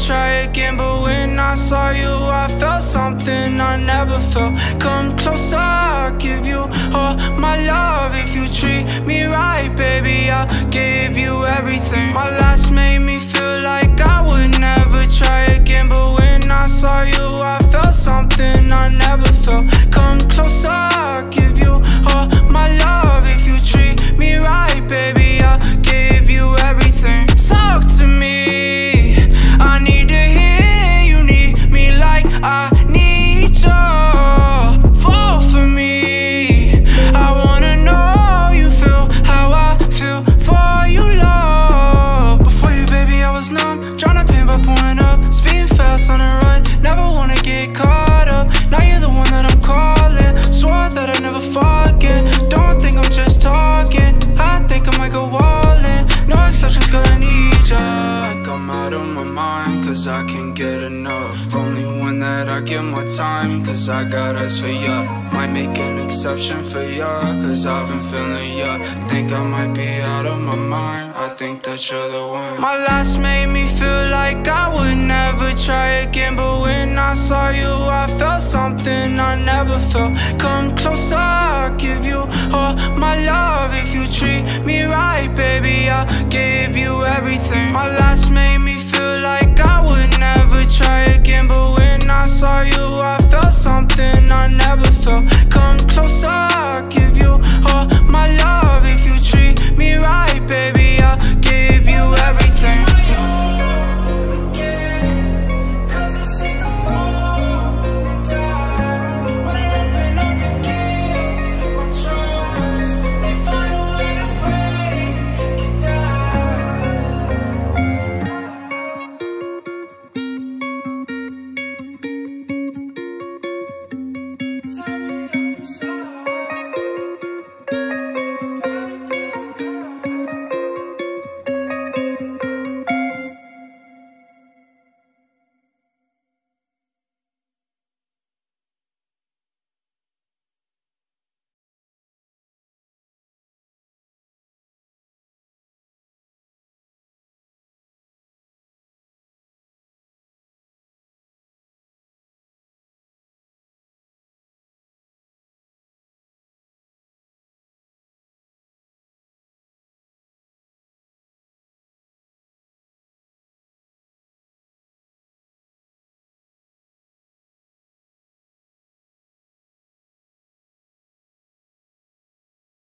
try again, but when I saw you, I felt something I never felt. Come closer, I'll give you all my love. If you treat me right, baby, I'll give you everything. My last made me feel like I would never try again, but when I saw you, I felt something I never felt. Come closer, I'll give you all my love. If you treat me right, baby, I'll give you everything. Talk to me, I need to hear you need me like I need you. Fall for me, I wanna know you feel how I feel for you, love. Before you, baby, I was numb, tryna pain by pouring up, speeding fast on the run, never wanna get caught up. Now you're the one that I'm calling, swore that I'd never forget. Don't think I'm just talking, I think I might go all in. No exceptions, girl, I need ya. I'm out of my mind, cause I can't get enough. Only one that I give my time, cause I got eyes for ya. Might make an exception for ya, cause I've been feeling ya. Think I might be out of my mind, I think that you're the one. My last made me feel like I would never try again, but when I saw you, I felt something I never felt. Come closer, I'll give you all my love. If you treat me right, baby, I'll give you everything. My last made me feel like I would never